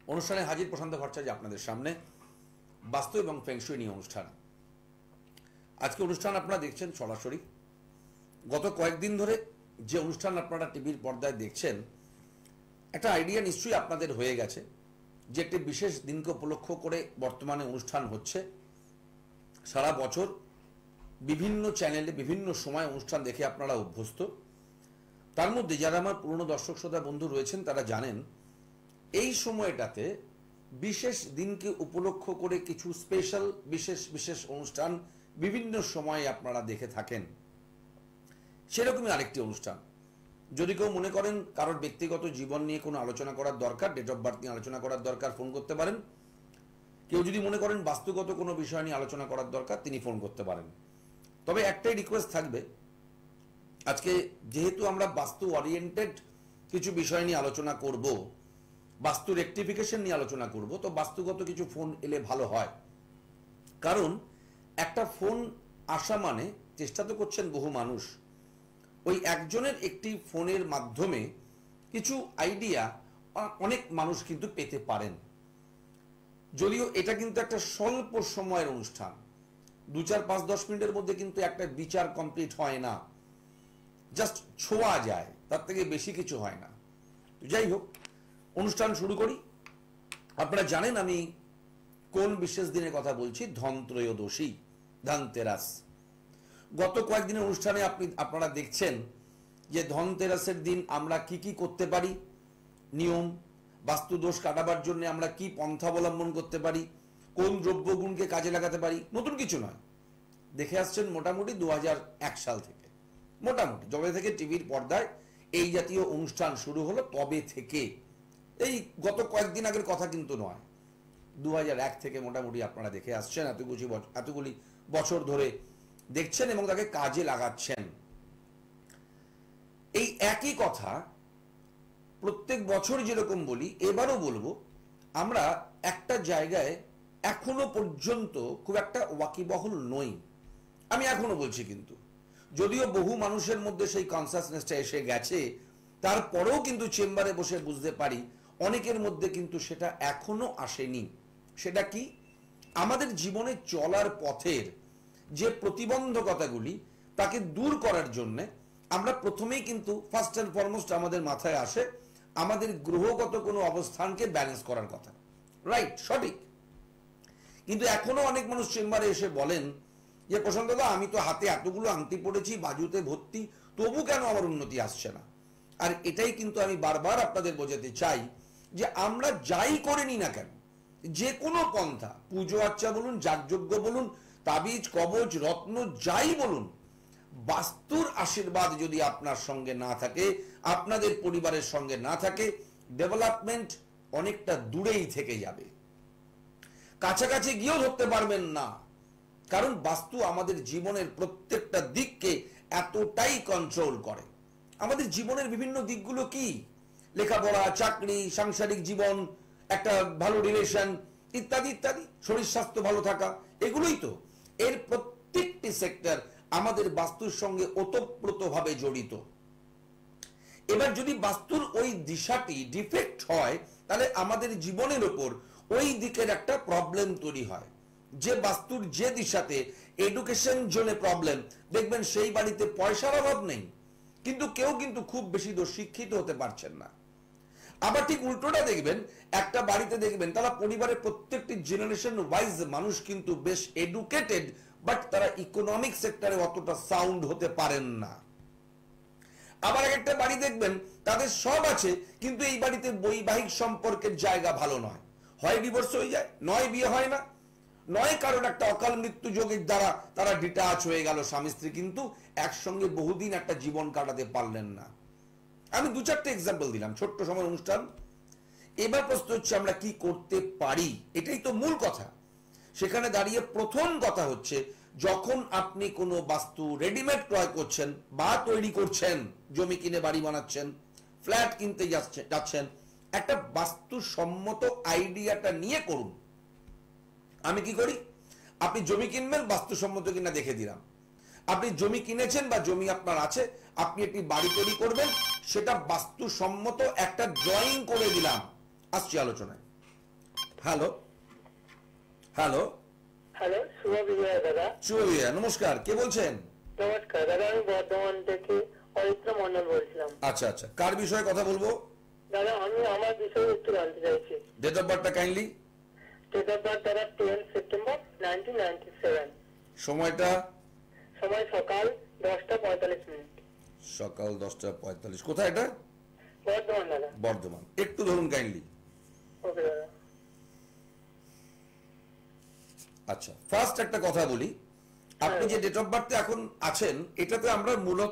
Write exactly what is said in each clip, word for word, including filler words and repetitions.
অনুষ্ঠানে হাজির প্রশান্ত ভট্টাচার্য আপনাদের সামনে বাস্তু এবং ফেংশুই নিয়ে অনুষ্ঠান। আজকে অনুষ্ঠান আপনারা দেখছেন সরাসরি। গত কয়েকদিন ধরে যে অনুষ্ঠান আপনারা টিভির পর্দায় দেখছেন, একটা আইডিয়া নিশ্চয়ই আপনাদের হয়ে গেছে যে একটি বিশেষ দিনকে উপলক্ষ করে বর্তমানে অনুষ্ঠান হচ্ছে। সারা বছর বিভিন্ন চ্যানেলে বিভিন্ন সময় অনুষ্ঠান দেখে আপনারা অভ্যস্ত। তার মধ্যে যারা আমার পুরনো দর্শক শ্রোতা বন্ধু রয়েছেন তারা জানেন এই সময়টাতে বিশেষ দিনকে উপলক্ষ করে কিছু স্পেশাল বিশেষ বিশেষ অনুষ্ঠান বিভিন্ন সময়ে আপনারা দেখে থাকেন। সেরকমই আরেকটি অনুষ্ঠান। যদি কেউ মনে করেন কারোর ব্যক্তিগত জীবন নিয়ে কোনো আলোচনা করার দরকার, ডেট অফ বার্থ নিয়ে আলোচনা করার দরকার, ফোন করতে পারেন। কেউ যদি মনে করেন বাস্তুগত কোনো বিষয় নিয়ে আলোচনা করার দরকার, তিনি ফোন করতে পারেন। তবে একটাই রিকোয়েস্ট থাকবে, আজকে যেহেতু আমরা বাস্তু ওরিয়েন্টেড কিছু বিষয় নিয়ে আলোচনা করব, বাস্তু রেকটিফিকেশন নিয়ে আলোচনা করব, তো বাস্তুগত কিছু ফোন এলে ভালো হয়। কারণ একটা ফোন আসা মানে চেষ্টা তো করছেন বহু মানুষ, ওই একজনের একটি ফোনের মাধ্যমে কিছু আইডিয়া অনেক মানুষ কিন্তু পেতে পারেন। যদিও এটা কিন্তু একটা স্বল্প সময়ের অনুষ্ঠান, দু চার পাঁচ দশ মিনিটের মধ্যে কিন্তু একটা বিচার কমপ্লিট হয় না, জাস্ট ছোঁয়া যায়, তার থেকে বেশি কিছু হয় না। যাই হোক, অনুষ্ঠান শুরু করি। আপনারা জানেন আমি কোন বিশেষ দিনের কথা বলছি, ধনত্রয়োদশী, ধনতেরাস। গত কয়েকদিনের অনুষ্ঠানে আপনি আপনারা দেখছেন যে ধনতেরাসের দিন আমরা কি কি করতে পারি, নিয়ম, বাস্তুদোষ কাটাবার জন্য আমরা কি পন্থা অবলম্বন করতে পারি, কোন দ্রব্যগুণকে কাজে লাগাতে পারি, নতুন কিছু নয়, দেখে আসছেন মোটামুটি দু হাজার এক সাল থেকে। মোটামুটি যবে থেকে টিভির পর্দায় এই জাতীয় অনুষ্ঠান শুরু হলো তবে থেকে, এই গত কয়েকদিন আগের কথা কিন্তু নয়, দু হাজার এক থেকে মোটামুটি আপনারা দেখে আসছেন, এতগুলি এতগুলি বছর ধরে দেখছেন এবং তাকে কাজে লাগাচ্ছেন। এই একই কথা প্রত্যেক বছর যেরকম বলি, এবারও বলবো, আমরা একটা জায়গায় এখনো পর্যন্ত খুব একটা ওয়াকিবহল নই। আমি এখনো বলছি, কিন্তু যদিও বহু মানুষের মধ্যে সেই কনসাসনেসটা এসে গেছে, তারপরেও কিন্তু চেম্বারে বসে বুঝতে পারি অনেকের মধ্যে কিন্তু সেটা এখনো আসেনি। সেটা কি? আমাদের জীবনে চলার পথের যে প্রতিবন্ধকতাগুলি, তাকে দূর করার জন্য আমরা প্রথমেই কিন্তু ফার্স্ট অ্যান্ড ফরমোস্ট আমাদের মাথায় আসে আমাদের গ্রহগত কোনো অবস্থানকে ব্যালেন্স করার কথা। রাইট, সঠিক। কিন্তু এখনো অনেক মানুষ চেম্বারে এসে বলেন যে প্রশান্ত দা, আমি তো হাতে এতগুলো আংটি পড়েছি, বাজুতে ভর্তি, তবু কেন আমার উন্নতি আসছে না? আর এটাই কিন্তু আমি বারবার আপনাদের বোঝাতে চাই যে আমরা যাই করিনি না কেন, যে কোনো পন্থা, পুজো আর্চা বলুন, যাগযজ্ঞ বলুন, তাবিজ, কবচ, রত্ন, যাই বলুন, বাস্তুর আশীর্বাদ যদি আপনার সঙ্গে না থাকে, আপনাদের পরিবারের সঙ্গে না থাকে, ডেভেলপমেন্ট অনেকটা দূরেই থেকে যাবে, কাছাকাছি গিয়েও ধরতে পারবেন না। কারণ বাস্তু আমাদের জীবনের প্রত্যেকটা দিককে এতটাই কন্ট্রোল করে। আমাদের জীবনের বিভিন্ন দিকগুলো কি? লেখাপড়া, চাকরি, সাংসারিক জীবন, একটা ভালো রিলেশন, ইত্যাদি ইত্যাদি, শরীর স্বাস্থ্য ভালো থাকা, এগুলোই তো। এর প্রত্যেকটি সেক্টর আমাদের বাস্তুর সঙ্গে ওতপ্রোতভাবে জড়িত। এবার যদি বাস্তুর ওই দিশাটি ডিফেক্ট হয়, তাহলে আমাদের জীবনের ওপর ওই দিকের একটা প্রবলেম তৈরি হয়। যে বাস্তুর যে দিশাতে এডুকেশন জন্য প্রবলেম, দেখবেন সেই বাড়িতে পয়সার অভাব নেই, কিন্তু কেউ কিন্তু খুব বেশি দূর শিক্ষিত হতে পারছেন না। আবার ঠিক উল্টোটা দেখবেন, একটা বাড়িতে দেখবেন তারা পরিবারের প্রত্যেকটি জেনারেশন ওয়াইজ মানুষ কিন্তু বেশ এডুকেটেড, বাট তারা ইকোনমিক সেক্টরে অতটা সাউন্ড হতে পারেন না। আবার একটা বাড়ি দেখবেন তাদের সব আছে, কিন্তু এই বাড়িতে বৈবাহিক সম্পর্কের জায়গা ভালো নয়, হয় ডিভোর্স হয়ে যায়, নয় বিয়ে হয় না, নয় কারণ একটা অকাল মৃত্যু যোগের দ্বারা তারা ডিটাচ হয়ে গেল স্বামী স্ত্রী, কিন্তু একসঙ্গে বহুদিন একটা জীবন কাটাতে পারলেন না। আমি দু চারটে এক্সাম্পল দিলাম, ছোট্ট সময় অনুষ্ঠান। এবার প্রশ্ন হচ্ছে আমরা কি করতে পারি, এটাই তো মূল কথা। সেখানে দাঁড়িয়ে প্রথম কথা হচ্ছে, যখন আপনি কোনো বাস্তু রেডিমেড ক্রয় করছেন বা তৈরি করছেন, জমি কিনে বাড়ি বানাচ্ছেন, ফ্ল্যাট কিনতে যাচ্ছেন, একটা বাস্তুসম্মত আইডিয়াটা নিয়ে করুন। আমি কি করি, আপনি জমি কিনবেন, বাস্তুসম্মত কিনা দেখে দিলাম। আপনি জমি কিনেছেন বা জমি আপনার আছে, আপনি একটি বাড়ি তৈরি করবেন, সেটা বাস্তুসম্মত একটা ড্রয়িং করে দিলাম। আসছি আলোচনায়। হ্যালো হ্যালো হ্যালো, শুভ বিজয়া দাদা। শুভ বিজয়া, নমস্কার, কে বলছেন? নমস্কার দাদা, আমি বর্ধমান থেকে অরিত্র মন্ডল বলছিলাম। আচ্ছা আচ্ছা, কার বিষয়ে কথা বলবো? দাদা, আমি আমার বিষয়ে একটু জানতে চাইছি। ডেট অফ বার্থটা কাইন্ডলি। ডেট অফ বার্থ দাদা ten September nineteen ninety seven. সময়টা? সময় সকাল দশটা পঁয়তাল্লিশ মিনিট। সকাল দশটা পঁয়তাল্লিশ। কোথায় এটা? বর্ধমান দাদা। বর্ধমান। একটু ধরুন কাইন্ডলি। ওকে দাদা। আচ্ছা, ফার্স্ট একটা কথা বলি, আপনি যে ডেট অফ বার্থে এখন আছেন এটাতে আমরা মূলত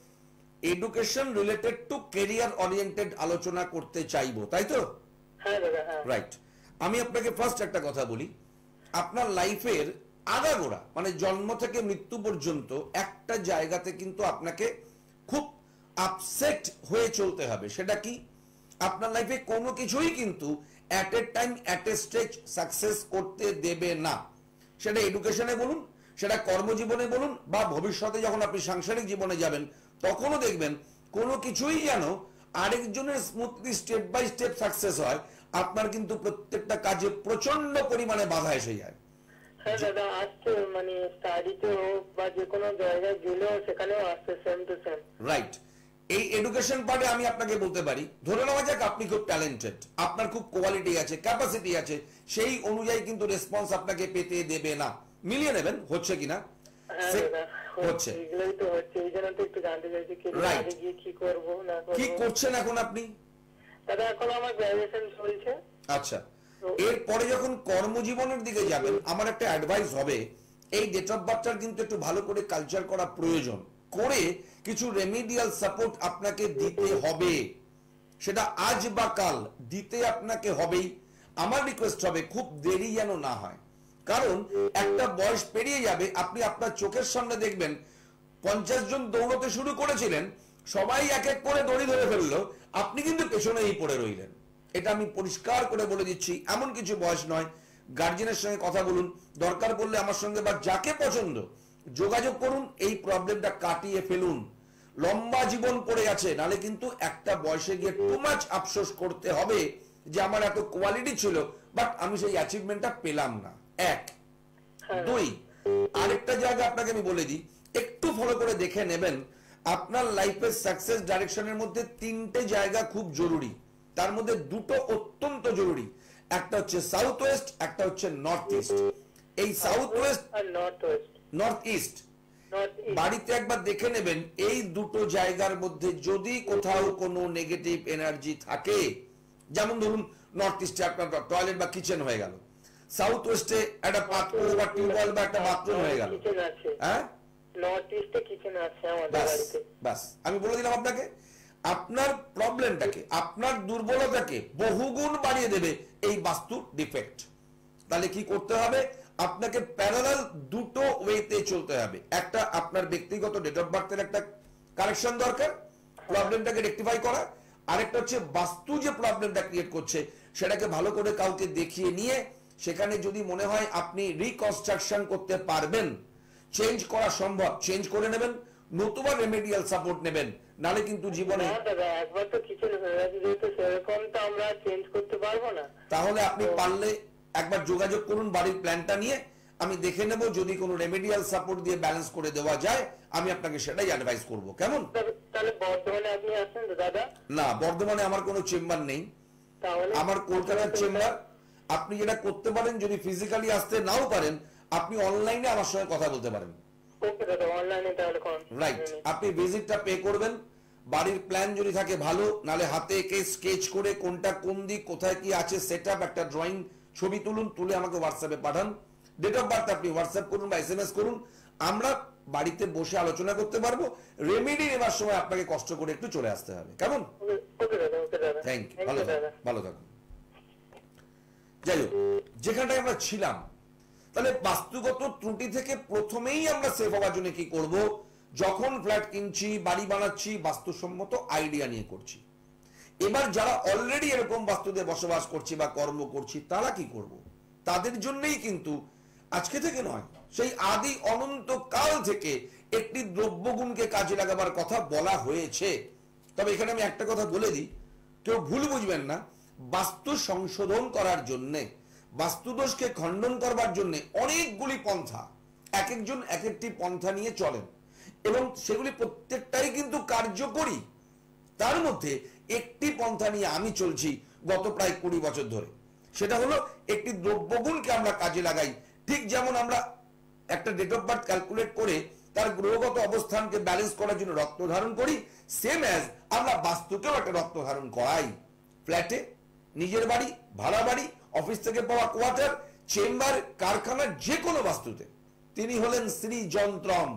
education related to career oriented আলোচনা করতে চাইবো, তাই তো? হ্যাঁ দাদা, হ্যাঁ। রাইট। আমি আপনাকে ফার্স্ট একটা কথা বলি, আপনার লাইফের আগাগোড়া মানে জন্ম থেকে মৃত্যু পর্যন্ত একটা জায়গাতে কিন্তু আপনাকে খুব আপসেট হয়ে চলতে হবে। সেটা কি? আপনার লাইফে কোনো কিছুই কিন্তু at a time at a stage success করতে দেবে না। সেটা এডুকেশনে বলুন, সেটা কর্মজীবনে বলুন, বা ভবিষ্যতে যখন আপনি সাংসারিক জীবনে যাবেন তখনও দেখবেন কোনো কিছুই যেন আরেকজনের smoothly step by step success হয়, আপনার কিন্তু প্রত্যেকটা কাজে প্রচন্ড পরিমাণে বাধা এসে যায়। হ্যাঁ দাদা, আসছে মানে স্টাডিতে হোক বা যে কোনো জায়গায় গেলেও সেখানেও আসছে সেম টু সেম। রাইট। এই এডুকেশন পার্টে আমি আপনাকে বলতে পারি, ধরে নেওয়া যাক আপনি খুব ট্যালেন্টেড, আপনার খুব কোয়ালিটি আছে, ক্যাপাসিটি আছে, সেই অনুযায়ী কিন্তু রেসপন্স আপনাকে পেতে দেবে না। মিলিয়ে নেবেন হচ্ছে কিনা? হ্যাঁ দাদা, হচ্ছে। এগুলোই তো হচ্ছে, এই জন্য তো একটু জানতে চাইছি কি Right. গিয়ে কি করবো না করবো। কি করছেন এখন আপনি? দাদা, এখন আমার গ্রাজুয়েশন চলছে। আচ্ছা, এরপরে যখন কর্মজীবনের দিকে যাবেন আমার একটা অ্যাডভাইস হবে, এই ডেট অফ বার্থটার কিন্তু একটু ভালো করে কালচার করা প্রয়োজন, করে কিছু রেমিডিয়াল সাপোর্ট আপনাকে দিতে হবে। সেটা আজ বা কাল দিতে আপনাকে হবেই। আমার রিকোয়েস্ট হবে খুব দেরি যেন না হয়, কারণ একটা বয়স পেরিয়ে যাবে, আপনি আপনার চোখের সামনে দেখবেন পঞ্চাশ জন দৌড়তে শুরু করেছিলেন, সবাই এক এক করে দড়ি ধরে ফেললো, আপনি কিন্তু পেছনেই পড়ে রইলেন। এটা আমি পরিষ্কার করে বলে দিচ্ছি, এমন কিছু বয়স নয়। গার্জেনের সঙ্গে কথা বলুন, দরকার পড়লে আমার সঙ্গে বা যাকে পছন্দ যোগাযোগ করুন, এই প্রবলেমটা কাটিয়ে ফেলুন। লম্বা জীবন পড়ে আছে, নালে কিন্তু একটা বয়সে গিয়ে টু মাচ আফসোস করতে হবে যে আমার এত কোয়ালিটি ছিল বাট আমি সেই অ্যাচিভমেন্টটা পেলাম না। এক। দুই, আরেকটা জায়গা আপনাকে আমি বলে দিই, একটু ফলো করে দেখে নেবেন, আপনার লাইফের সাকসেস ডাইরেকশনের মধ্যে তিনটে জায়গা খুব জরুরি, তার মধ্যে দুটো অত্যন্ত জরুরি। একটা হচ্ছে সাউথ ওয়েস্ট, একটা হচ্ছে নর্থ ইস্ট। এই সাউথ ওয়েস্ট আর north west, north east north east বাড়িতে একবার দেখে নেবেন, এই দুটো জায়গার মধ্যে যদি কোথাও কোনো নেগেটিভ এনার্জি থাকে, যেমন ধরুন নর্থ ইস্টে আপনার টয়লেট বা কিচেন হয়ে গেল, সাউথ ওয়েস্টে একটা পাত্র বা টিউবওয়েল বা একটা বাথরুম হয়ে গেল, কিচেন আছে। হ্যাঁ, নর্থ ইস্টে কিচেন আছে আমাদের বাস বাড়িতে। বাস আমি বলে দিলাম আপনাকে, আপনার প্রবলেমটাকে, আপনার দুর্বলতাকে বহুগুণ বাড়িয়ে দেবে এই বাস্তু ডিফেক্ট। তাহলে কি করতে হবে? আপনাকে প্যারালাল দুটো ওয়েতে চলতে হবে। একটা আপনার ব্যক্তিগত ডেট অফ বার্থের একটা কারেকশন দরকার, প্রবলেমটাকে রেকটিফাই করা। আরেকটা হচ্ছে বাস্তু যে প্রবলেমটা ক্রিয়েট করছে সেটাকে ভালো করে কাউকে দেখিয়ে নিয়ে সেখানে যদি মনে হয় আপনি রিকনস্ট্রাকশন করতে পারবেন, চেঞ্জ করা সম্ভব, চেঞ্জ করে নেবেন, নতুবা রেমেডিয়াল সাপোর্ট নেবেন, নালে কিন্তু জীবনে। না দাদা, একবার তো কিচেন হয়ে গেছে, যেহেতু সেরকম তো আমরা চেঞ্জ করতে পারবো না। তাহলে আপনি পারলে একবার যোগাযোগ করুন বাড়ির প্ল্যানটা নিয়ে, আমি দেখে নেব যদি কোনো রেমেডিয়াল সাপোর্ট দিয়ে ব্যালেন্স করে দেওয়া যায়, আমি আপনাকে সেটাই অ্যাডভাইস করব। কেমন? তাহলে বর্ধমানে আপনি আসেন তো দাদা? না, বর্ধমানে আমার কোনো চেম্বার নেই, তাহলে আমার কলকাতার চেম্বার। আপনি যেটা করতে পারেন, যদি ফিজিক্যালি আসতে নাও পারেন, আপনি অনলাইনে আমার সঙ্গে কথা বলতে পারেন। ওকে দাদা, অনলাইনে তাহলে কোন রাইট, আপনি ভিজিটটা পে করবেন, বাড়ির প্ল্যান যদি থাকে ভালো, নালে হাতে এঁকে স্কেচ করে কোনটা কোন দিক কোথায় কি আছে সেটআপ একটা ড্রয়িং ছবি তুলুন, তুলে আমাকে হোয়াটসঅ্যাপে পাঠান। ডেট অফ বার্থ আপনি হোয়াটসঅ্যাপ করুন বা এসএমএস করুন, আমরা বাড়িতে বসে আলোচনা করতে পারবো। রেমেডি নেবার সময় আপনাকে কষ্ট করে একটু চলে আসতে হবে। কেমন? ওকে দাদা, ওকে দাদা, থ্যাংক ইউ, ভালো থাকুন, ভালো থাকুন। যাই হোক, যেখানটায় আমরা ছিলাম, তাহলে বাস্তুগত ত্রুটি থেকে প্রথমেই আমরা সেফ হওয়ার জন্য কি করব? যখন ফ্ল্যাট কিনছি, বাড়ি বানাচ্ছি, বাস্তুসম্মত আইডিয়া নিয়ে করছি। এবার যারা অলরেডি এরকম বাস্তুতে বসবাস করছি বা কর্ম করছি, তারা কি করব? তাদের জন্যই কিন্তু আজকে থেকে নয়, সেই আদি অনন্ত কাল থেকে একটি দ্রব্যগুণকে কাজে লাগাবার কথা বলা হয়েছে। তবে এখানে আমি একটা কথা বলে দিই, কেউ ভুল বুঝবেন না, বাস্তু সংশোধন করার জন্যে বাস্তুদোষকে খণ্ডন করবার জন্য অনেকগুলি পন্থা, এক একজন এক একটি পন্থা নিয়ে চলেন এবং সেগুলি প্রত্যেকটাই কিন্তু কার্যকরী। তার মধ্যে একটি পন্থা নিয়ে আমি চলছি গত প্রায় কুড়ি বছর ধরে, সেটা হলো একটি দ্রব্যগুণকে আমরা কাজে লাগাই। ঠিক যেমন আমরা একটা ডেট অফ বার্থ ক্যালকুলেট করে তার গ্রহগত অবস্থানকে ব্যালেন্স করার জন্য রক্ত ধারণ করি, সেম অ্যাজ আমরা বাস্তুকেও একটা রক্ত ধারণ করাই। ফ্ল্যাটে, নিজের বাড়ি, ভাড়া বাড়ি, অফিস থেকে পাওয়া কোয়ার্টার, চেম্বার, কারখানার যে কোনো বাস্তুতে তিনি হলেন শ্রী যন্ত্রম,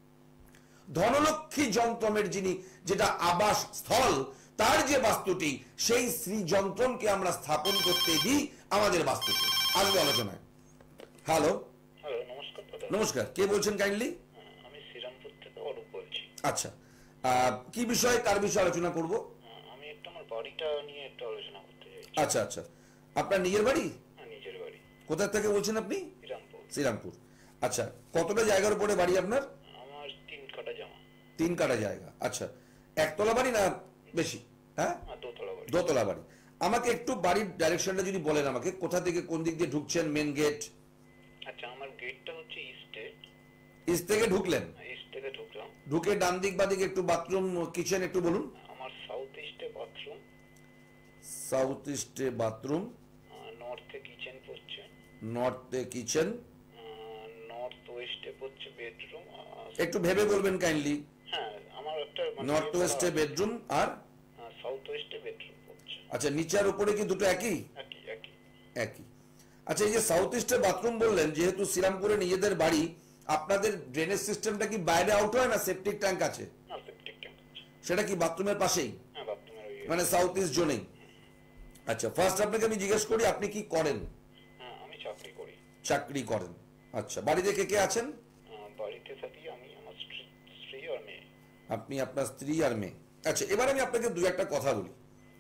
ধনলক্ষ্মী যন্ত্রমের যিনি যেটা আবাস স্থল, তার যে বাস্তুটি, সেই শ্রী যন্ত্রমকে আমরা স্থাপন করতে দিই আমাদের বাস্তুতে। আসবে আলোচনায়। হ্যালো হ্যালো, নমস্কার দাদা। নমস্কার, কে বলছেন কাইন্ডলি? আমি শ্রীরামপুর থেকে অরূপ বলছি। আচ্ছা, আহ, কি বিষয়ে কার বিষয়ে আলোচনা করব? আমি একটু আমার বাড়িটা নিয়ে একটু আলোচনা করতে চাইছি। আচ্ছা আচ্ছা, আপনার নিজের বাড়ি? হ্যাঁ, নিজের বাড়ি। কোথা থেকে বলছেন আপনি? শ্রীরামপুর। শ্রীরামপুর। আচ্ছা, কতটা জায়গার উপরে বাড়ি আপনার? আমার তিন কাটা জামা। তিন কাটা জায়গা। আচ্ছা, একতলা বাড়ি না বেশি? হ্যাঁ, হ্যাঁ, দোতলা বাড়ি। দোতলা বাড়ি। আমাকে একটু বাড়ির ডাইরেকশনটা যদি বলেন আমাকে, কোথা থেকে কোন দিক দিয়ে ঢুকছেন, মেন গেট? আচ্ছা, আমার গেটটা হচ্ছে ইস্টে। ইস্ট থেকে ঢুকলেন, ইস্ট থেকে ঢুকলাম। ঢুকে ডান দিক বা দিকে একটু বাথরুম, কিচেন একটু বলুন। আমার সাউথ ইস্টে বাথরুম, সাউথ ইস্টে বাথরুম, নর্থে কিচেন পড়ছে, নর্থে কিচেন, নর্থ ওয়েস্টে পড়ছে বেডরুম। একটু ভেবে বলবেন কাইন্ডলি। হ্যাঁ, আমার একটা নর্থ ওয়েস্টে বেডরুম আর সাউথ ওয়েস্টে বেডরুম পড়ছে। আচ্ছা, নিচে আর উপরে কি দুটো একই? একই একই। একই। আচ্ছা, এই যে সাউথ ইস্টে বাথরুম বললেন, যেহেতু শ্রীরামপুরে নিজেদের বাড়ি, আপনাদের ড্রেনেজ সিস্টেমটা কি বাইরে আউট হয় না সেপটিক ট্যাঙ্ক আছে? না, সেপটিক ট্যাঙ্ক আছে। সেটা কি বাথরুমের পাশেই, হ্যাঁ, বাথরুমের ওই। মানে সাউথ ইস্ট জোনেই? আচ্ছা, ফার্স্ট আপনাকে আমি জিজ্ঞেস করি, আপনি কি করেন? হ্যাঁ, আমি চাকরি করি। চাকরি করেন। আচ্ছা, বাড়িতে কে কে আছেন? আহ, বাড়িতে থাকি আমি, আমার স্ত্রী স্ত্রী আর মেয়ে। আপনি, আপনার স্ত্রী আর মেয়ে। আচ্ছা, এবার আমি আপনাকে দু একটা কথা বলি।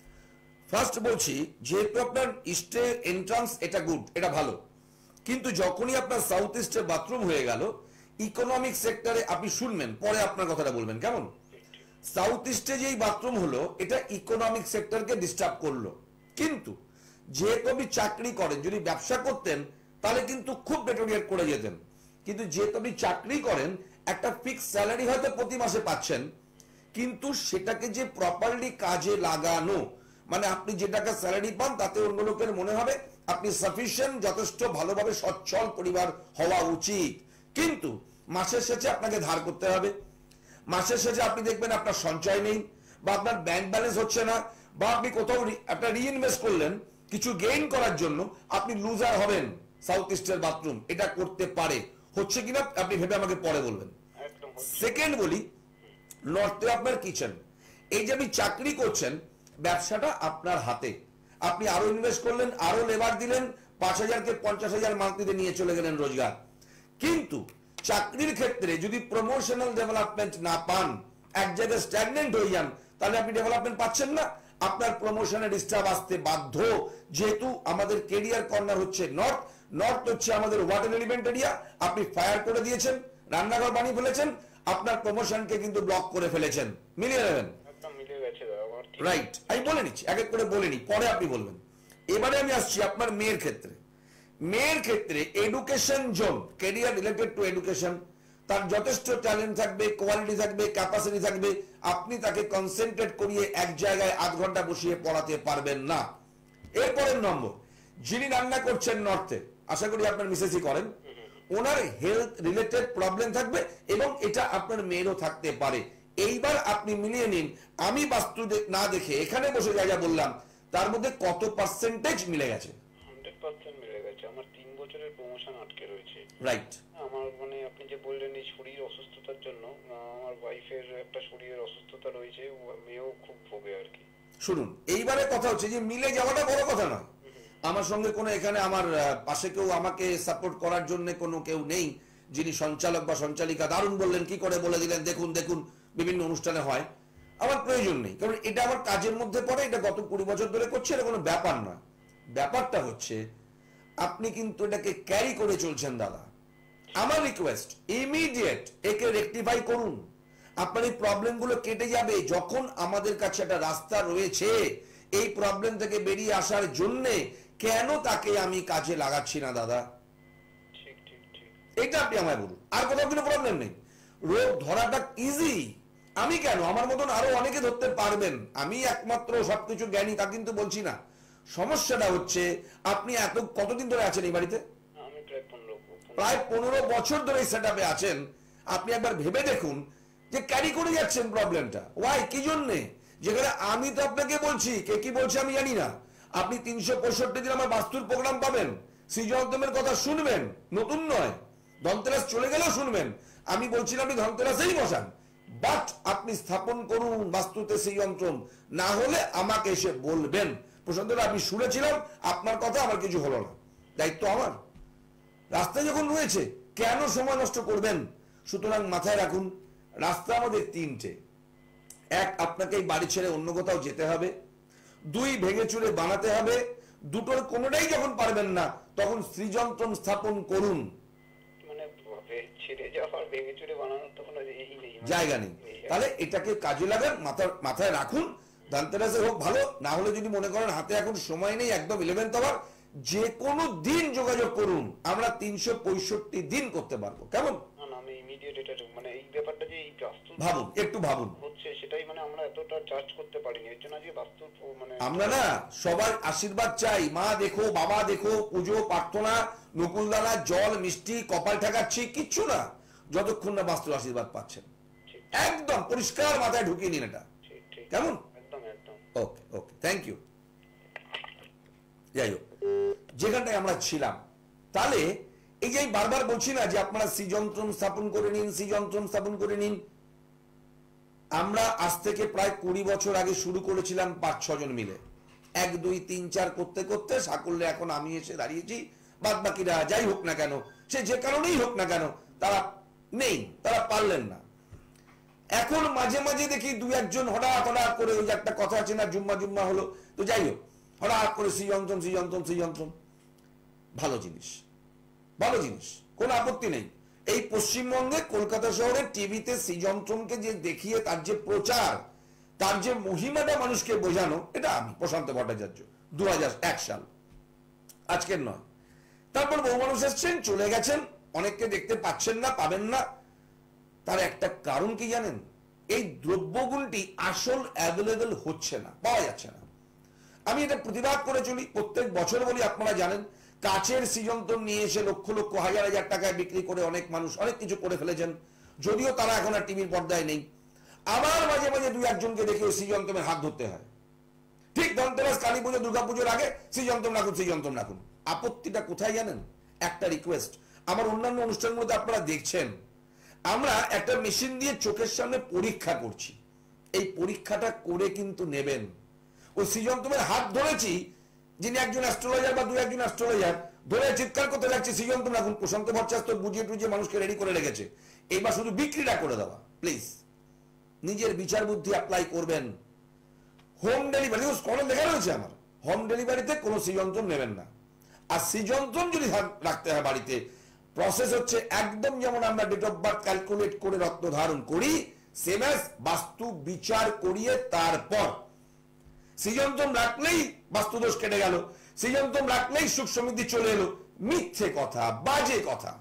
ফার্স্ট বলছি, যেহেতু আপনার ইস্টে এন্ট্রান্স, এটা গুড, এটা ভালো, কিন্তু যখনই আপনার সাউথ ইস্টে বাথরুম হয়ে গেল, ইকোনমিক সেক্টরে আপনি শুনবেন, পরে আপনার কথাটা বলবেন, কেমন? সাউথ ইস্টে যেই বাথরুম হলো, এটা ইকোনমিক সেক্টরকে ডিস্টার্ব করলো। কিন্তু যেহেতু আপনি চাকরি করেন, যদি ব্যবসা করতেন তাহলে কিন্তু খুব ডেটোরিয়েট করে যেতেন। কিন্তু যেহেতু আপনি চাকরি করেন, একটা ফিক্স স্যালারি হয়তো প্রতি মাসে পাচ্ছেন, কিন্তু সেটাকে যে প্রপারলি কাজে লাগানো, মানে আপনি যে টাকা স্যালারি পান তাতে অন্য লোকের মনে হবে আপনি সাফিসিয়েন্ট, যথেষ্ট ভালোভাবে সচ্ছল পরিবার হওয়া উচিত। কিন্তু মাসের শেষে আপনাকে ধার করতে হবে, মাসের শেষে আপনি দেখবেন আপনার সঞ্চয় নেই, বা আপনার ব্যাংক ব্যালেন্স হচ্ছে না, বা আপনি কোথাও একটা রিইনভেস্ট করলেন কিছু গেইন করার জন্য, আপনি লুজার হবেন। সাউথ ইস্টের বাথরুম এটা করতে পারে, হচ্ছে কিনা আপনি ভেবে আমাকে পরে বলবেন। একদম হচ্ছে। সেকেন্ড বলি, নর্থে আপনার কিচেন। এই যে আপনি চাকরি করছেন, ব্যবসাটা আপনার হাতে, আপনি আরো ইনভেস্ট করলেন, আরো লেবার দিলেন, পাঁচ হাজারকে পঞ্চাশ হাজার মান্থলিতে নিয়ে চলে গেলেন রোজগার। কিন্তু চাকরির ক্ষেত্রে যদি প্রমোশনাল ডেভেলপমেন্ট না পান, এক জায়গায় স্ট্যাগনেন্ট হয়ে যান, তাহলে আপনি ডেভেলপমেন্ট পাচ্ছেন না, আপনার প্রমোশনের ডিস্টার্ব আসতে বাধ্য। যেহেতু আমাদের কেরিয়ার কর্নার হচ্ছে নর্থ, নর্থ হচ্ছে আমাদের ওয়াটার এলিমেন্ট এরিয়া, আপনি ফায়ার করে দিয়েছেন, রান্নাঘর বানিয়ে ফেলেছেন, আপনার প্রমোশনকে কিন্তু ব্লক করে ফেলেছেন। মিলিয়ে নেবেন? একদম মিলে গেছে দাদা, আমার ঠিক। রাইট, আমি বলে নিচ্ছি, এক এক করে বলে নি, পরে আপনি বলবেন। এবারে আমি আসছি আপনার মেয়ের ক্ষেত্রে। মেয়ের ক্ষেত্রে education zone, career related to education, তার যথেষ্ট ট্যালেন্ট থাকবে, কোয়ালিটি থাকবে, ক্যাপাসিটি থাকবে, আপনি তাকে কনসেন্ট্রেট করিয়ে এক জায়গায় আধ ঘন্টা বসিয়ে পড়াতে পারবেন না। এরপরের নম্বর, যিনি রান্না করছেন নর্থে, আশা করি আপনার মিসেসই করেন, ওনার হেলথ রিলেটেড প্রবলেম থাকবে এবং এটা আপনার মেয়েরও থাকতে পারে। এইবার আপনি মিলিয়ে নিন, আমি বাস্তু না দেখে এখানে বসে যা যা বললাম তার মধ্যে কত পার্সেন্টেজ মিলে গেছে? হান্ড্রেড পার্সেন্ট মিলে গেছে। আমার তিন বছরের প্রমোশন আটকে রয়েছে। রাইট। আমার মানে আপনি যে বললেন এই শরীর অসুস্থতার জন্য, আমার ওয়াইফের একটা শরীরের অসুস্থতা রয়েছে, মেয়েও খুব ভোগে আর কি। শুনুন, এইবারে কথা হচ্ছে যে মিলে যাওয়াটা বড় কথা নয়। আমার সঙ্গে কোনো এখানে আমার পাশে কেউ আমাকে সাপোর্ট করার জন্য কোনো কেউ নেই, যিনি সঞ্চালক বা সঞ্চালিকা দারুণ বললেন, কি করে বলে দিলেন, দেখুন দেখুন বিভিন্ন অনুষ্ঠানে হয়, আমার প্রয়োজন নেই, কারণ এটা আমার কাজের মধ্যে পড়ে, এটা গত কুড়ি বছর ধরে করছে, এটা কোনো ব্যাপার নয়। ব্যাপারটা হচ্ছে আপনি কিন্তু এটাকে ক্যারি করে চলছেন দাদা। আমার রিকোয়েস্ট, ইমিডিয়েট একে রেকটিফাই করুন, আপনার এই প্রবলেমগুলো কেটে যাবে। যখন আমাদের কাছে একটা রাস্তা রয়েছে এই প্রবলেম থেকে বেরিয়ে আসার জন্য, কেন তাকে আমি কাজে লাগাচ্ছি না দাদা, ঠিক ঠিক ঠিক এটা আপনি আমায় বলুন। আর কোথাও কোনো প্রবলেম নেই, রোগ ধরাটা ইজি। আমি কেন, আমার মতন আরো অনেকে ধরতে পারবেন, আমি একমাত্র সবকিছু জ্ঞানী তা কিন্তু বলছি না। সমস্যাটা হচ্ছে আপনি এত কতদিন ধরে আছেন এই বাড়িতে? আমি প্রায় পনেরো পনেরো- প্রায় পনেরো বছর ধরে এই সেটআপে আছেন। আপনি একবার ভেবে দেখুন যে ক্যারি করে যাচ্ছেন প্রবলেমটা, ওয়াই, কি জন্যে? যেখানে আমি তো আপনাকে বলছি, কে কি বলছে আমি জানি না, আপনি তিনশো পঁয়ষট্টি দিন আমার বাস্তুর প্রোগ্রাম পাবেন, শ্রীজগদ্দমের কথা শুনবেন, নতুন নয়, ধনতেরাস চলে গেলেও শুনবেন। আমি বলছি না আপনি ধনতেরাসেই বসান, বাট আপনি স্থাপন করুন বাস্তুতে সেই যন্ত্র, না হলে আমাকে এসে বলবেন। প্রশান্ত, আমি শুনেছিলাম আপনার কথা, আমার কিছু হলো না, দায়িত্ব আমার। রাস্তায় যখন রয়েছে কেন সময় নষ্ট করবেন? সুতরাং মাথায় রাখুন, রাস্তা আমাদের তিনটে। এক, আপনাকে এই বাড়ি ছেড়ে অন্য কোথাও যেতে হবে। দুই, ভেঙে চুরে বানাতে হবে। দুটোর কোনোটাই যখন পারবেন না তখন শ্রীযন্ত্র স্থাপন করুন। মানে ভাবে- ছেড়ে যাওয়ার ভেঙে চুরে বানানোর তো কোনো এই নেই, মানে জায়গা নেই। তাহলে এটাকে কাজে লাগান, মাথার মাথায় রাখুন। ধনতেরাসে হোক ভালো, না হলে যদি মনে করেন হাতে এখন সময় নেই, একদম ইলেভেন্থ আওয়ার, যে কোনো দিন যোগাযোগ করুন, আমরা তিনশো পঁয়ষট্টি দিন করতে পারবো। কেমন? না না, আমি ইমিডিয়েট এটা মানে এই ব্যাপারটা যে এই বাস্তু ভাবুন, একটু ভাবুন। হচ্ছে সেটাই মানে আমরা এতটা চার্জ করতে পারিনি, এর জন্য আজকে বাস্তু মানে আমরা না সবার আশীর্বাদ চাই, মা দেখো, বাবা দেখো, পুজো প্রার্থনা, নকুলদানা, জল, মিষ্টি, কপাল ঠেকাচ্ছি, কিচ্ছু না, যতক্ষণ না বাস্তুর আশীর্বাদ পাচ্ছেন। ঠিক একদম পরিষ্কার মাথায় ঢুকিয়ে নিন এটা। ঠিক ঠিক কেমন? একদম একদম ওকে ওকে, থ্যাংক ইউ। যাই হোক, যেখানটায় আমরা ছিলাম, তাহলে এই যে আমি বারবার বলছি না যে আপনারা শ্রীযন্ত্রম স্থাপন করে নিন, শ্রীযন্ত্রম স্থাপন করে নিন। আমরা আজ থেকে প্রায় কুড়ি বছর আগে শুরু করেছিলাম পাঁচ ছজন মিলে, এক দুই তিন চার করতে করতে সাকল্যে এখন আমি এসে দাঁড়িয়েছি। বাদ বাকিরা যাই হোক না কেন, সে যে কারণেই হোক না কেন, তারা নেই, তারা পারলেন না। এখন মাঝে মাঝে দেখি দুই একজন হঠাৎ হঠাৎ করে, ওই যে একটা কথা আছে না, জুম্মা জুম্মা হলো, তো যাই হোক, হঠাৎ করে শ্রীযন্ত্রম শ্রীযন্ত্রম শ্রীযন্ত্রম। ভালো জিনিস, ভালো জিনিস, কোনো আপত্তি নেই। এই পশ্চিমবঙ্গে কলকাতা শহরের টিভিতে শ্রীযন্ত্রমকে যে দেখিয়ে তার যে প্রচার, তার যে মহিমাটা মানুষকে বোঝানো, এটা আমি প্রশান্ত ভট্টাচার্য, দু হাজার এক সাল, আজকের নয়। তারপর বহু মানুষ এসছেন, চলে গেছেন, অনেককে দেখতে পাচ্ছেন না, পাবেন না। তার একটা কারণ কি জানেন? এই দ্রব্যগুণটি আসল অ্যাভেলেবল হচ্ছে না, পাওয়া যাচ্ছে না। আমি এটা প্রতিবাদ করে চলি, প্রত্যেক বছর বলি, আপনারা জানেন। কাচের শ্রীযন্ত্র নিয়ে এসে লক্ষ লক্ষ হাজার হাজার টাকায় বিক্রি করে অনেক মানুষ অনেক কিছু করে ফেলেছেন, যদিও তারা এখন আর টিভির পর্দায় নেই। আবার মাঝে মাঝে দুই একজনকে দেখে ওই শ্রীযন্ত্রের হাত ধরতে হয়। ঠিক ধনতেরাস, কালী পুজো, দুর্গা পুজোর আগে শ্রীযন্ত্র রাখুন, শ্রীযন্ত্র রাখুন। আপত্তিটা কোথায় জানেন? একটা রিকোয়েস্ট, আমার অন্যান্য অনুষ্ঠানগুলোতে আপনারা দেখছেন, আমরা একটা মেশিন দিয়ে চোখের সামনে পরীক্ষা করছি। এই পরীক্ষাটা করে কিন্তু নেবেন। ওই শ্রীযন্ত্রের হাত ধরেছি, যিনি একজন অ্যাস্ট্রোলজার বা দু একজন অ্যাস্ট্রোলজার ধরে চিৎকার করতে লাগছে শ্রীযন্ত্র রাখুন, প্রশান্ত ভট্টাচার্য বুঝিয়ে টুজিয়ে মানুষকে রেডি করে রেখেছে। এইবার শুধু বিক্রিটা করে দেওয়া। প্লিজ নিজের বিচার বুদ্ধি অ্যাপ্লাই করবেন। হোম ডেলিভারি কোনো লেখা রয়েছে আমার, হোম ডেলিভারিতে কোনো শ্রীযন্ত্র নেবেন না। আর শ্রীযন্ত্র যদি রাখতে হয় বাড়িতে, প্রসেস হচ্ছে একদম যেমন আমরা ডেট অফ বার্থ ক্যালকুলেট করে রত্ন ধারণ করি, সেম অ্যাজ বাস্তু বিচার করিয়ে তারপর শ্রীযন্ত্র রাখলেই বাস্তুদোষ কেটে গেল, শ্রীযন্ত্র রাখলেই সুখ সমৃদ্ধি চলে এলো। মিথ্যে কথা, বাজে কথা।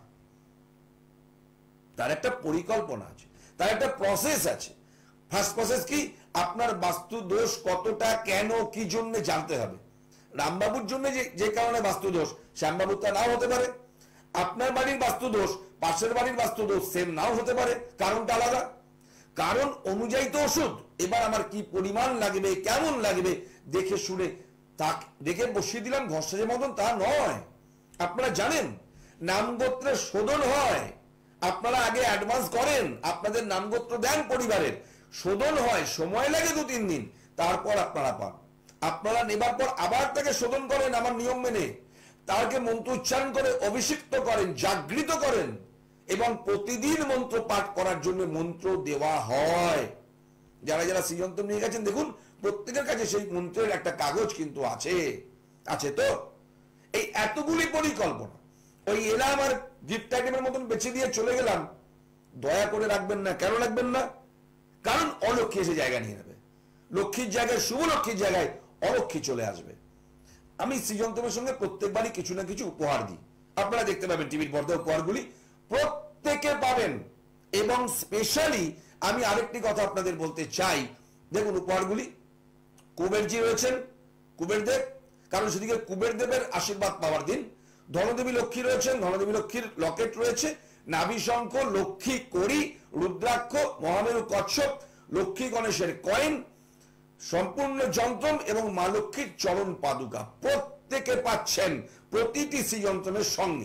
তার একটা পরিকল্পনা আছে, তার একটা প্রসেস আছে। ফার্স্ট প্রসেস কি? আপনার বাস্তু দোষ কতটা, কেন, কি জন্য জানতে হবে। রামবাবুর জন্য যে যে কারণে বাস্তু দোষ, শ্যামবাবুর তা নাও হতে পারে। আপনার বাড়ির বাস্তু দোষ পাশের বাড়ির বাস্তু দোষ সেম নাও হতে পারে, কারণটা আলাদা। কারণ অনুযায়ী তো ওষুধ। এবার আমার কি পরিমাণ লাগবে, কেমন লাগবে দেখে শুনে তা দেখে বসিয়ে দিলাম ঘষের মতন, তা নয়। আপনারা জানেন নামগোত্রের শোধন হয়, আপনারা আগে অ্যাডভান্স করেন, আপনাদের নামগোত্র দেন পরিবারের, শোধন হয়, সময় লাগে দু তিন দিন, তারপর আপনারা পান। আপনারা নেবার পর আবার তাকে শোধন করেন আমার নিয়ম মেনে, তাকে মন্ত্র উচ্চারণ করে অভিষিক্ত করেন, জাগৃত করেন, এবং প্রতিদিন মন্ত্র পাঠ করার জন্য মন্ত্র দেওয়া হয়। যারা যারা শ্রীযন্ত্র নিয়ে গেছেন দেখুন, প্রত্যেকের কাছে সেই মন্ত্রের একটা কাগজ কিন্তু আছে, আছে তো। এই এতগুলি পরিকল্পনা, ওই এলাম আর গিফট আইটেমের মতন বেছে দিয়ে চলে গেলাম, দয়া করে রাখবেন না। কেন রাখবেন না? কারণ অলক্ষ্মী এসে জায়গা নিয়ে নেবে। লক্ষ্মীর জায়গায়, শুভ লক্ষ্মীর জায়গায় অলক্ষ্মী চলে আসবে। আমি সৃজনতমের সঙ্গে প্রত্যেকবারই কিছু না কিছু উপহার দিই, আপনারা দেখতে পাবেন টিভির পর্দায় উপহারগুলি প্রত্যেকে পাবেন। এবং স্পেশালি আমি আরেকটি কথা আপনাদের বলতে চাই, দেখুন উপহারগুলি কুবেরজি রয়েছেন, কুবেরদেব, কারণ সেদিকে কুবেরদেবের আশীর্বাদ পাওয়ার দিন। ধনদেবী লক্ষ্মী রয়েছেন, ধনদেবী লক্ষ্মীর লকেট রয়েছে, নাভি শঙ্খ, লক্ষ্মী কড়ি, রুদ্রাক্ষ, মহামেরু কচ্ছপ, লক্ষ্মী গণেশের কয়েন, সম্পূর্ণ যন্ত্রম এবং মা লক্ষ্মীর চরণ পাদুকা প্রত্যেকে পাচ্ছেন প্রতিটি শ্রীযন্ত্রমের সঙ্গে।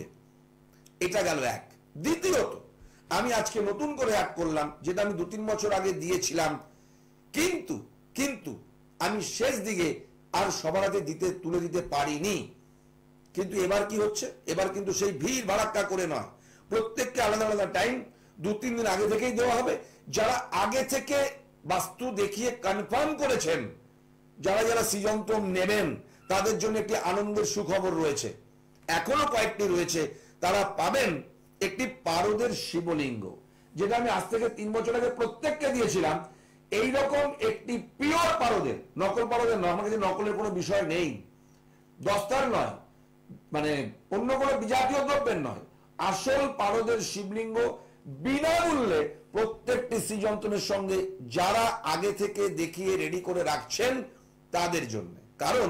এটা গেল এক। দ্বিতীয়ত আমি আজকে নতুন করে অ্যাড করলাম, যেটা আমি দু তিন বছর আগে দিয়েছিলাম, কিন্তু কিন্তু আমি শেষ দিকে আর সবার আগে দিতে তুলে দিতে পারিনি। কিন্তু এবার কি হচ্ছে, এবার কিন্তু সেই ভিড় ভাড়াক্কা করে নয়, প্রত্যেককে আলাদা আলাদা টাইম দু তিন দিন আগে থেকেই দেওয়া হবে। যারা আগে থেকে বাস্তু দেখিয়ে কনফার্ম করেছেন, যারা যারা শ্রীযন্ত্রম নেবেন, তাদের জন্য একটি আনন্দের সুখবর রয়েছে, এখনো কয়েকটি রয়েছে, তারা পাবেন একটি পারদের শিবলিঙ্গ, যেটা আমি আজ থেকে তিন বছর আগে প্রত্যেককে দিয়েছিলাম। এইরকম একটি পিওর পারদের, নকল পারদের নয়, আমার কাছে নকলের কোনো বিষয় নেই, দস্তার নয়, মানে অন্য কোনো বিজাতীয় দ্রব্যের নয়, আসল পারদের শিবলিঙ্গ বিনামূল্যে প্রত্যেকটি শ্রীযন্ত্রমের সঙ্গে যারা আগে থেকে দেখিয়ে রেডি করে রাখছেন তাদের জন্য। কারণ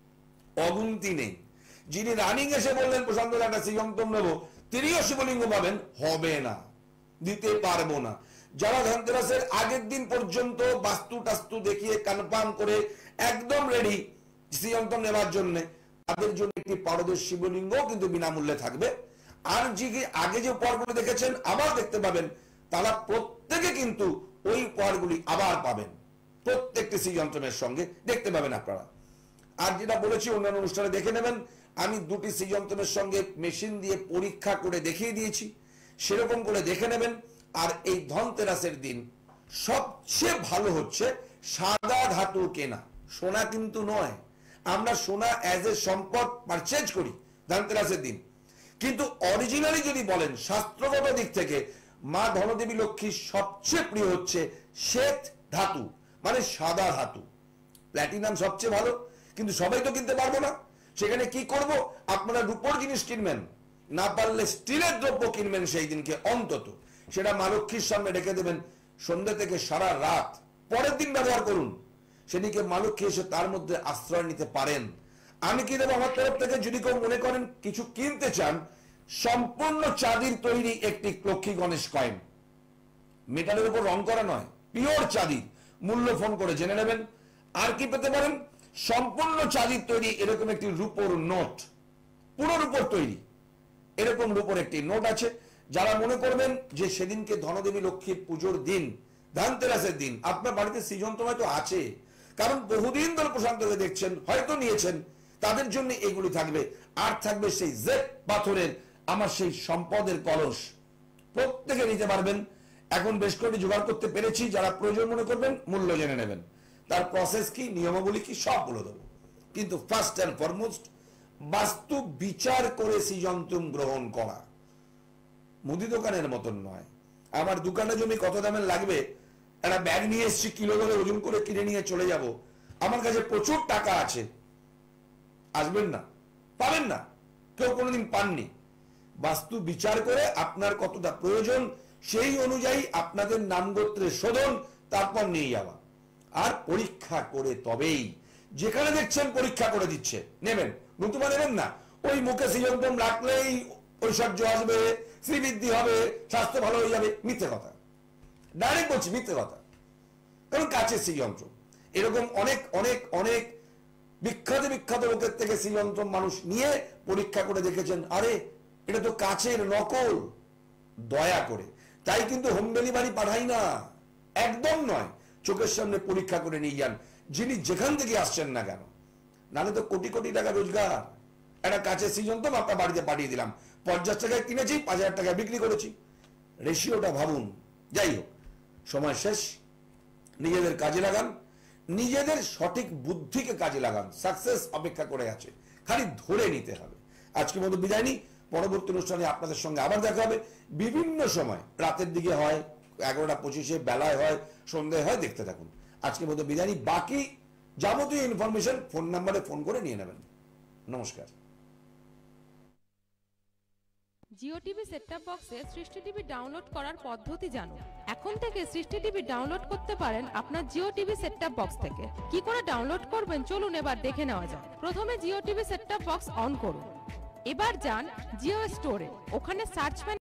অগুন্তি নেই, যিনি রানিং এসে বললেন প্রশান্ত একটা শ্রীযন্ত্রম নেব, তিনিও শিবলিঙ্গ পাবেন, হবে না, দিতে পারবো না। যারা ধনতেরাসের আগের দিন পর্যন্ত বাস্তু টাস্তু দেখিয়ে কনফার্ম করে একদম রেডি শ্রীযন্ত্রম নেওয়ার জন্য, তাদের জন্য একটি পারদের শিবলিঙ্গ কিন্তু বিনামূল্যে থাকবে। আর যে আগে যে উপহারগুলো দেখেছেন আবার দেখতে পাবেন, তারা প্রত্যেকে কিন্তু ওই উপহারগুলি আবার পাবেন প্রত্যেকটি শ্রীযন্ত্রমের সঙ্গে, দেখতে পাবেন আপনারা। আর যেটা বলেছি অন্যান্য অনুষ্ঠানে দেখে নেবেন, আমি দুটি শ্রীযন্ত্রমের সঙ্গে মেশিন দিয়ে পরীক্ষা করে দেখিয়ে দিয়েছি, সেরকম করে দেখে নেবেন। আর এই ধনতেরাসের দিন সবচেয়ে ভালো হচ্ছে সাদা ধাতু কেনা, সোনা কিন্তু নয়। আমরা সোনা অ্যাজ এ সম্পদ পারচেজ করি ধনতেরাসের দিন, কিন্তু অরিজিনালি যদি বলেন শাস্ত্রগত দিক থেকে মা ধনদেবী লক্ষ্মীর সবচেয়ে প্রিয় হচ্ছে শ্বেত ধাতু, মানে সাদা ধাতু। প্ল্যাটিনাম সবচেয়ে ভালো, কিন্তু সবাই তো কিনতে পারবো না। সেখানে কি করব, আপনারা রূপোর জিনিস কিনবেন, না পারলে স্টিলের দ্রব্য কিনবেন সেই দিনকে অন্তত, সেটা মা লক্ষ্মীর সামনে রেখে দেবেন সন্ধ্যা থেকে সারা রাত, পরের দিন ব্যবহার করুন। সেদিকে মা লক্ষ্মী এসে তার মধ্যে আশ্রয় নিতে পারেন। আমি কি দেবো আমার তরফ থেকে, যদি কেউ মনে করেন কিছু কিনতে চান, সম্পূর্ণ চাঁদির তৈরি একটি লক্ষ্মী গণেশ কয়েন, মেটালের উপর রং করা নয়, পিওর চাঁদির, মূল্য ফোন করে জেনে নেবেন। আর কি পেতে পারেন, সম্পূর্ণ চাঁদির তৈরি এরকম একটি রূপোর নোট, পুরো রূপোর তৈরি এরকম রূপোর একটি নোট আছে। যারা মনে করবেন যে সেদিনকে ধনদেবী লক্ষ্মীর পুজোর দিন, ধনতেরাসের দিন আপনার বাড়িতে শ্রীযন্ত্র হয়তো আছে, কারণ বহুদিন ধরে প্রশান্তকে দেখছেন, হয়তো নিয়েছেন, তাদের জন্য এগুলি থাকবে। আর থাকবে সেই জেড পাথরের আমার সেই সম্পদের কলস, প্রত্যেকে নিতে পারবেন। এখন বেশ কয়েকটি জোগাড় করতে পেরেছি, যারা প্রয়োজন মনে করবেন মূল্য জেনে নেবেন, তার প্রসেস কি, নিয়মাবলী কি, সব বলে দেবো। কিন্তু ফার্স্ট অ্যান্ড ফরমোস্ট বাস্তু বিচার করে শ্রীযন্ত্রম গ্রহণ করা, মুদি দোকানের মতন নয়। আমার দোকানে জমি কত দামের লাগবে, একটা ব্যাগ নিয়ে এসছি, কিলো ধরে ওজন করে কিনে নিয়ে চলে যাব, আমার কাছে প্রচুর টাকা আছে, আসবেন না, পাবেন না, কেউ কোনোদিন পাননি। বাস্তু বিচার করে আপনার কতটা প্রয়োজন সেই অনুযায়ী আপনাদের নামগোত্রের শোধন, তারপর নিয়ে যাওয়া। আর পরীক্ষা করে তবেই, যেখানে দেখছেন পরীক্ষা করে দিচ্ছে নেবেন, নতুবা নেবেন না। ওই মুখে শ্রীযন্ত্রম রাখলেই ঐশ্বর্য আসবে, শ্রীবৃদ্ধি হবে, স্বাস্থ্য ভালো হয়ে যাবে, মিথ্যে কথা, ডাইরেক্ট বলছি মিথ্যে কথা। কারণ কাছে শ্রীযন্ত্রম, এরকম অনেক অনেক অনেক বিখ্যাত বিখ্যাত লোকের থেকে শ্রীযন্ত্রম মানুষ নিয়ে পরীক্ষা করে দেখেছেন, আরে এটা তো কাছের নকল। দয়া করে, তাই কিন্তু হোম ডেলিভারি পাঠাই না, একদম নয়, চোখের সামনে পরীক্ষা করে নিয়ে যান, যিনি যেখান থেকে আসছেন না কেন। নাহলে তো কোটি কোটি টাকা রোজগার, একটা কাছে শ্রীযন্ত্রম আপনার বাড়িতে পাঠিয়ে দিলাম, পঞ্চাশ টাকায় কিনেছি, পাঁচ হাজার টাকায় বিক্রি করেছি, রেশিওটা ভাবুন। যাই হোক, সময় শেষ, নিজেদের কাজে লাগান, নিজেদের সঠিক বুদ্ধিকে কাজে লাগান, সাকসেস অপেক্ষা করে আছে, খালি ধরে নিতে হবে। আজকের মতো বিদায় নিই, পরবর্তী অনুষ্ঠানে আপনাদের সঙ্গে আবার দেখা হবে, বিভিন্ন সময়, রাতের দিকে হয়, এগারোটা পঁচিশে, বেলায় হয়, সন্ধ্যায় হয়, দেখতে থাকুন। আজকের মতো বিদায় নিই, বাকি যাবতীয় ইনফরমেশন ফোন নাম্বারে ফোন করে নিয়ে নেবেন। নমস্কার। জিও টিভি সেটটপ বক্সে সৃষ্টি টিভি ডাউনলোড করার পদ্ধতি জানুন। এখন থেকে সৃষ্টি টিভি ডাউনলোড করতে পারেন আপনার জিও টিভি সেটটপ বক্স থেকে। কি করে ডাউনলোড করবেন চলুন এবার দেখে নেওয়া যাক। প্রথমে Jio TV set top box on করুন। এবার যান জিও স্টোরে, ওখানে সার্চ